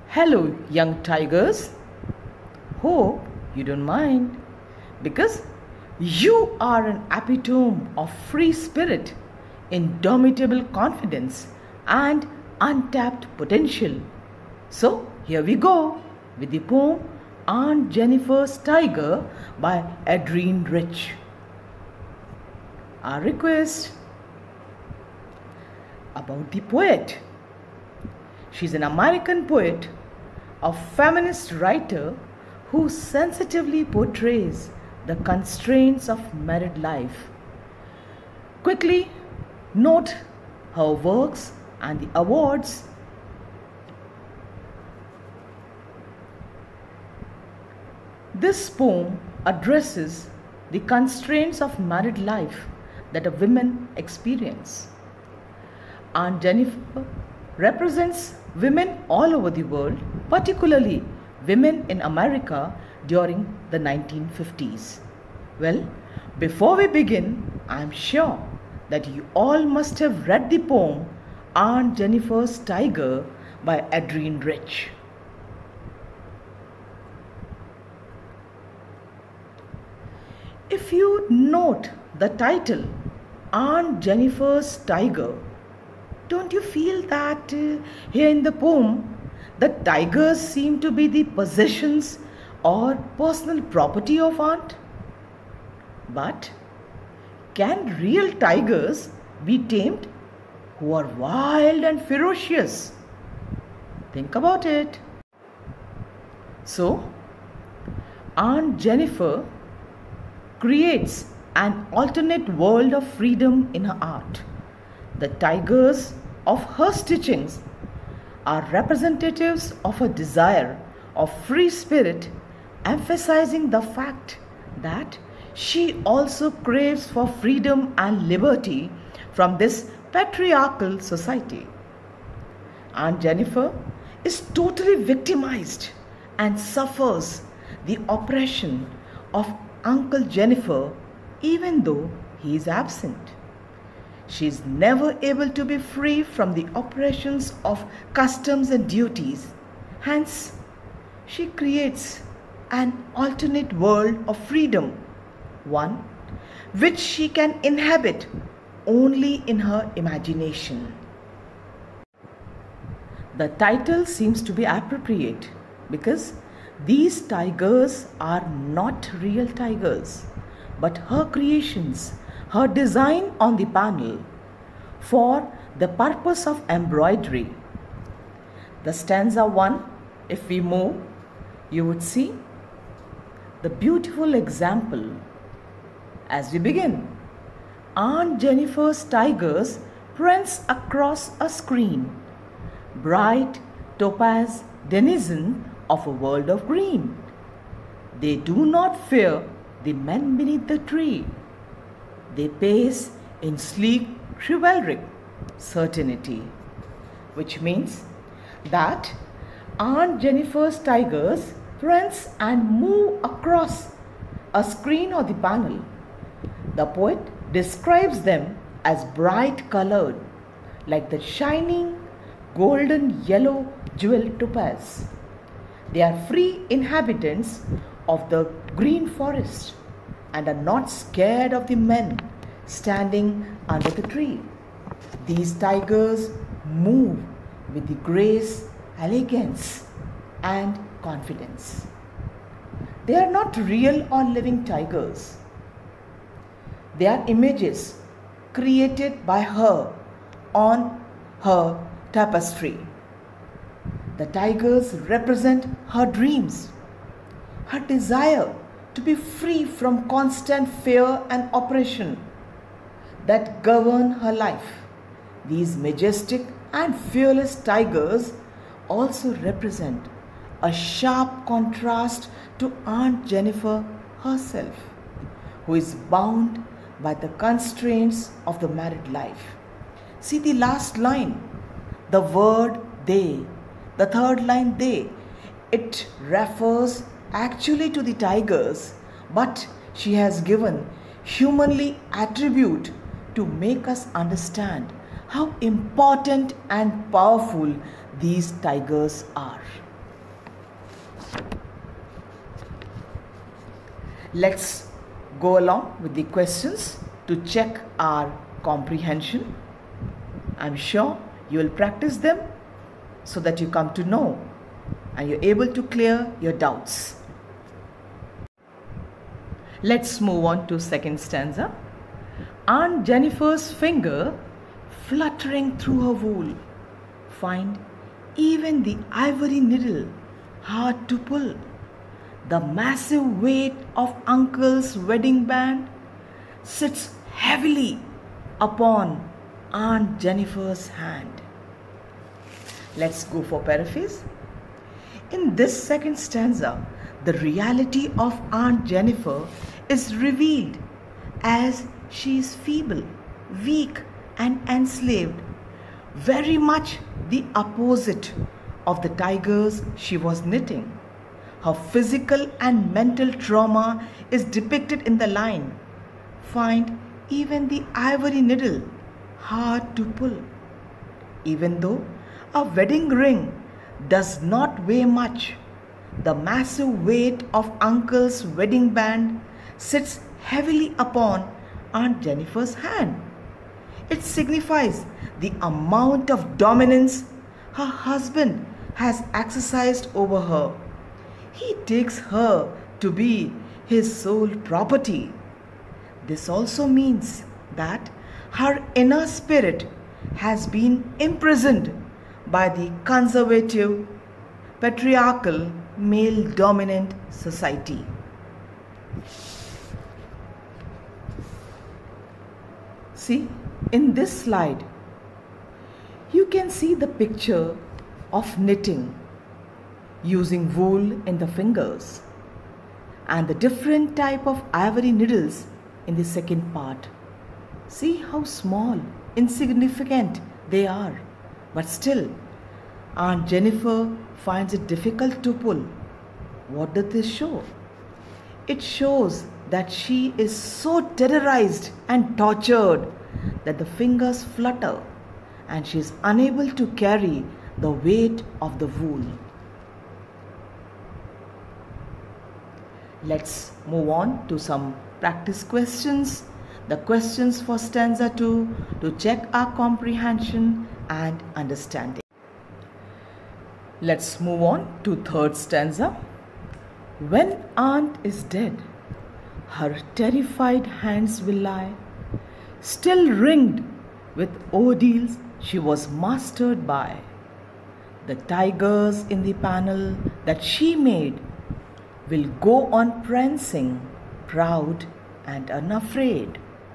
Hello, young tigers. Hope you don't mind because you are an epitome of free spirit, indomitable confidence, and untapped potential. So, here we go with the poem Aunt Jennifer's Tiger by Adrienne Rich. Our request about the poet. She's an American poet, a feminist writer who sensitively portrays the constraints of married life. Quickly note her works and the awards. This poem addresses the constraints of married life that a woman experience. Aunt Jennifer represents women all over the world, particularly women in America during the 1950s. Well, before we begin, I am sure that you all must have read the poem Aunt Jennifer's Tiger by Adrienne Rich. If you note the title Aunt Jennifer's Tiger, don't you feel that here in the poem, the tigers seem to be the possessions or personal property of Aunt? But can real tigers be tamed who are wild and ferocious? Think about it. So, Aunt Jennifer creates an alternate world of freedom in her art. The tigers of her stitchings are representatives of a desire of free spirit, emphasizing the fact that she also craves for freedom and liberty from this patriarchal society. Aunt Jennifer is totally victimized and suffers the oppression of Uncle Jennifer even though he is absent. She is never able to be free from the oppressions of customs and duties. Hence, she creates an alternate world of freedom, one which she can inhabit only in her imagination. The title seems to be appropriate because these tigers are not real tigers, but her creations, her design on the panel for the purpose of embroidery. The stanza 1, if we move, you would see the beautiful example as we begin. Aunt Jennifer's tigers prance across a screen, bright topaz denizen of a world of green. They do not fear the men beneath the tree. They pace in sleek, chivalric certainty, which means that Aunt Jennifer's tigers prance and move across a screen or the panel. The poet describes them as bright colored, like the shining golden yellow jewel topaz. They are free inhabitants of the green forest and are not scared of the men standing under the tree. These tigers move with the grace, elegance, and confidence. They are not real or living tigers. They are images created by her on her tapestry. The tigers represent her dreams, her desire to be free from constant fear and oppression that govern her life. These majestic and fearless tigers also represent a sharp contrast to Aunt Jennifer herself, who is bound by the constraints of the married life. See the last line, the word they, the third line they. It refers actually to the tigers, but she has given humanly attribute to make us understand how important and powerful these tigers are. Let's go along with the questions to check our comprehension. I'm sure you will practice them so that you come to know and you're able to clear your doubts. Let's move on to second stanza. Aunt Jennifer's finger fluttering through her wool find even the ivory needle hard to pull. The massive weight of uncle's wedding band sits heavily upon Aunt Jennifer's hand. Let's go for paraphrase. In this second stanza, the reality of Aunt Jennifer is revealed as she is feeble, weak, and enslaved, very much the opposite of the tigers she was knitting. Her physical and mental trauma is depicted in the line, find even the ivory needle hard to pull. Even though a wedding ring does not weigh much, the massive weight of uncle's wedding band sits heavily upon Aunt Jennifer's hand. It signifies the amount of dominance her husband has exercised over her. He takes her to be his sole property. This also means that her inner spirit has been imprisoned by the conservative, patriarchal, male-dominant society. See, in this slide, you can see the picture of knitting using wool in the fingers and the different type of ivory needles in the second part. See how small, insignificant they are, but still Aunt Jennifer finds it difficult to pull. What does this show? It shows that she is so terrorized and tortured that the fingers flutter and she is unable to carry the weight of the wool. Let's move on to some practice questions. The questions for stanza 2 to check our comprehension and understanding. Let's move on to third stanza. When aunt is dead, her terrified hands will lie, still ringed with ordeals she was mastered by. The tigers in the panel that she made will go on prancing, proud and unafraid.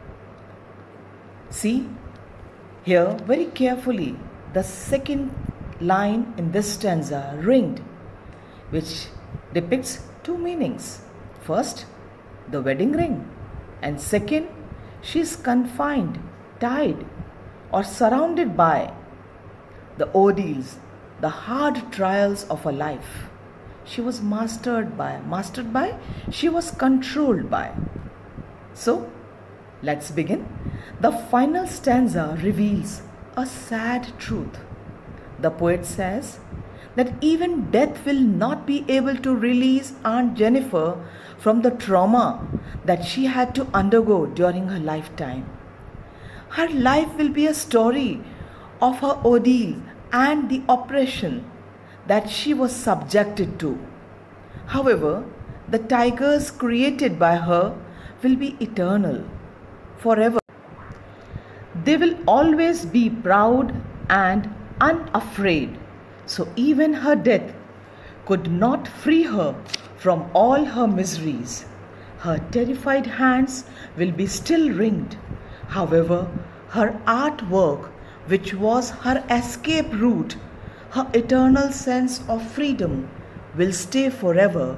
See here very carefully the second line in this stanza, ringed, which depicts two meanings. First, the wedding ring, and second, she is confined, tied or surrounded by the ordeals, the hard trials of her life. She was mastered by, she was controlled by. So, let's begin. The final stanza reveals a sad truth. The poet says that even death will not be able to release Aunt Jennifer from the trauma that she had to undergo during her lifetime. Her life will be a story of her ordeal and the oppression that she was subjected to. However, the tigers created by her will be eternal, forever. They will always be proud and unafraid. So even her death could not free her from all her miseries. Her terrified hands will be still ringed. However, her artwork, which was her escape route, her eternal sense of freedom, will stay forever.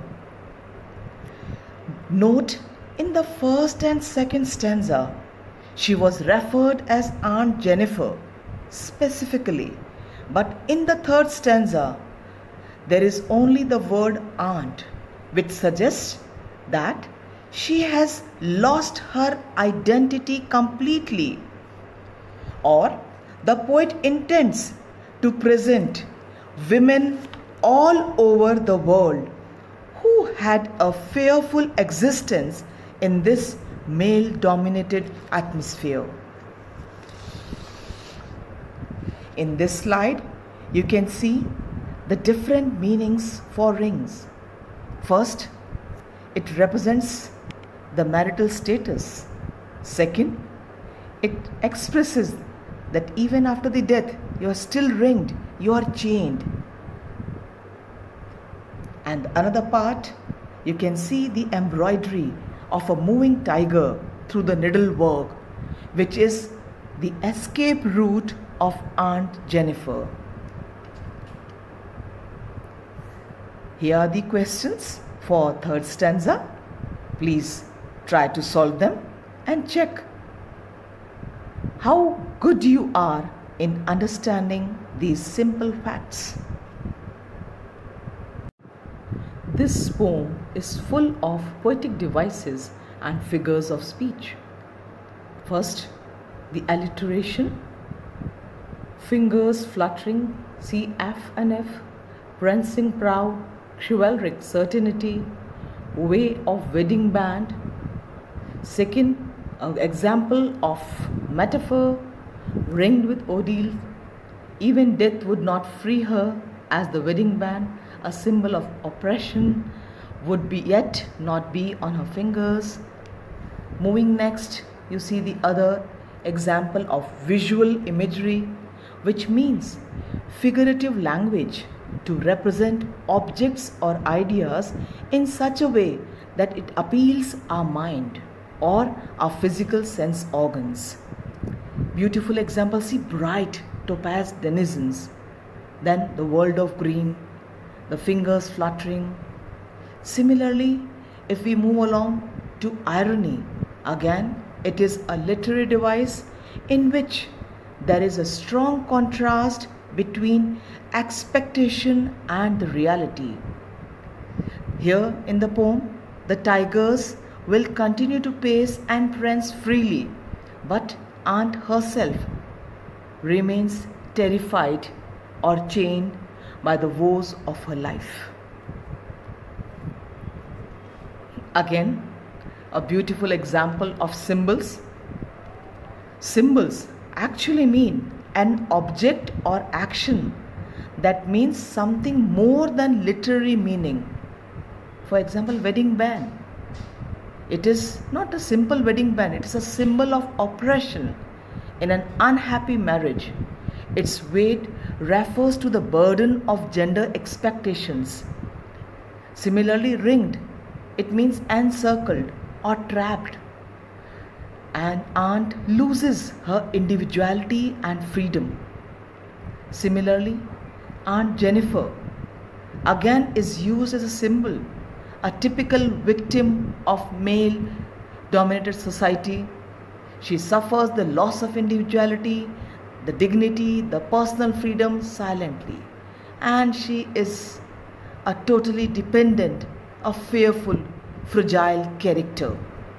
Note, in the first and second stanza, she was referred as Aunt Jennifer specifically, but in the third stanza, there is only the word aunt, which suggests that she has lost her identity completely. Or the poet intends to present women all over the world who had a fearful existence in this male-dominated atmosphere. In this slide, you can see the different meanings for rings. First, it represents the marital status. Second, it expresses that even after the death, you are still ringed, you are chained. And another part, you can see the embroidery of a moving tiger through the needlework, which is the escape route of Aunt Jennifer. Here are the questions for third stanza. Please try to solve them and check how good you are in understanding these simple facts. This poem is full of poetic devices and figures of speech. First, the alliteration, fingers fluttering, see F and F, prancing proud, chivalric certainty, way of wedding band. Second, an example of metaphor, ringed with ordeal, even death would not free her, as the wedding band, a symbol of oppression, would be yet not be on her fingers. Moving next, you see the other example of visual imagery, which means figurative language to represent objects or ideas in such a way that it appeals our mind or our physical sense organs. Beautiful example, see bright topaz denizens, then the world of green, the fingers fluttering. Similarly, if we move along to irony, again it is a literary device in which there is a strong contrast between expectation and the reality. Here in the poem, the tigers will continue to pace and prance freely, but Aunt herself remains terrified or chained by the woes of her life. Again, a beautiful example of symbols. Symbols actually mean an object or action that means something more than literary meaning. For example, wedding band. It is not a simple wedding band, it is a symbol of oppression in an unhappy marriage. Its weight refers to the burden of gender expectations. Similarly, ringed, it means encircled or trapped. An aunt loses her individuality and freedom. Similarly, Aunt Jennifer again is used as a symbol, a typical victim of male-dominated society. She suffers the loss of individuality, the dignity, the personal freedom silently. And she is a totally dependent, a fearful, fragile character.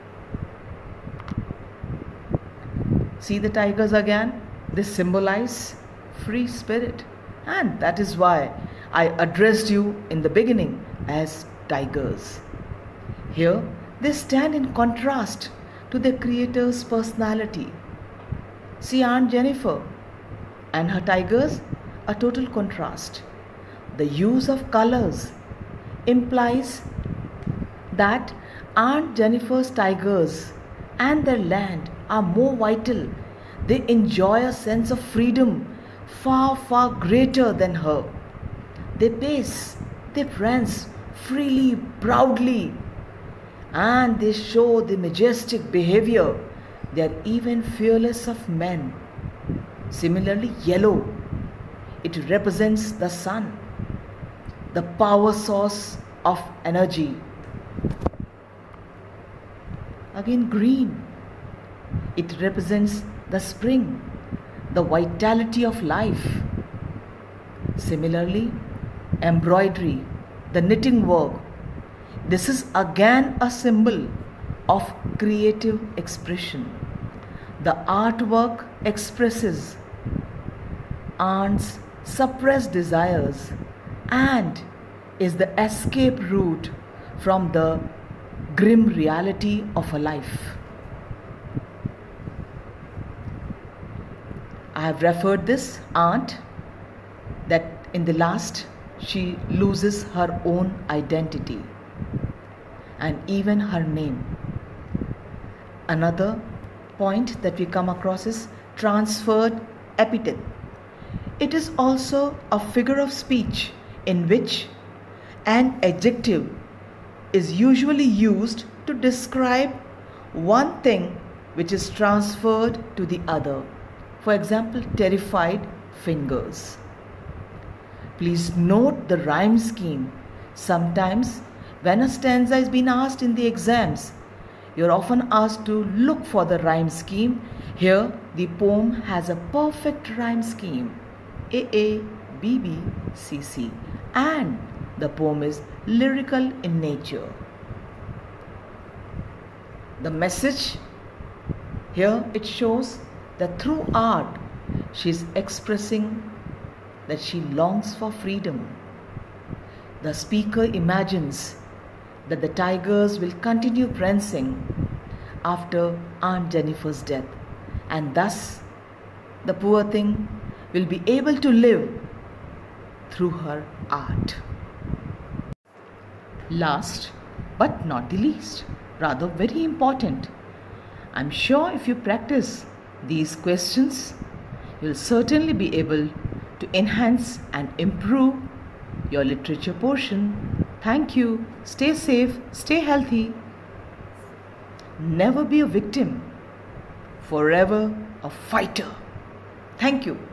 See the tigers again? They symbolize free spirit. And that is why I addressed you in the beginning as tigers. Here, they stand in contrast to their creator's personality. See Aunt Jennifer and her tigers, a total contrast. The use of colors implies that Aunt Jennifer's tigers and their land are more vital. They enjoy a sense of freedom far, far greater than her. They pace, they prance freely, proudly, and they show the majestic behavior. They are even fearless of men. Similarly, yellow, it represents the sun, the power source of energy. Again, green, it represents the spring, the vitality of life. Similarly, embroidery, the knitting work, this is again a symbol of creative expression. The artwork expresses Aunt's suppressed desires and is the escape route from the grim reality of her life. I have referred this aunt that in the last she loses her own identity and even her name. Another point that we come across is transferred epithet. It is also a figure of speech in which an adjective is usually used to describe one thing which is transferred to the other. For example, terrified fingers. Please note the rhyme scheme. Sometimes when a stanza is being asked in the exams, you're often asked to look for the rhyme scheme. Here, the poem has a perfect rhyme scheme. A, B, B, C, C. And the poem is lyrical in nature. The message here, it shows that through art, she is expressing that she longs for freedom. The speaker imagines that the tigers will continue prancing after Aunt Jennifer's death, and thus the poor thing will be able to live through her art. Last but not the least, rather very important, I'm sure if you practice these questions, you'll certainly be able to enhance and improve your literature portion. Thank you. Stay safe, stay healthy. Never be a victim, forever a fighter. Thank you.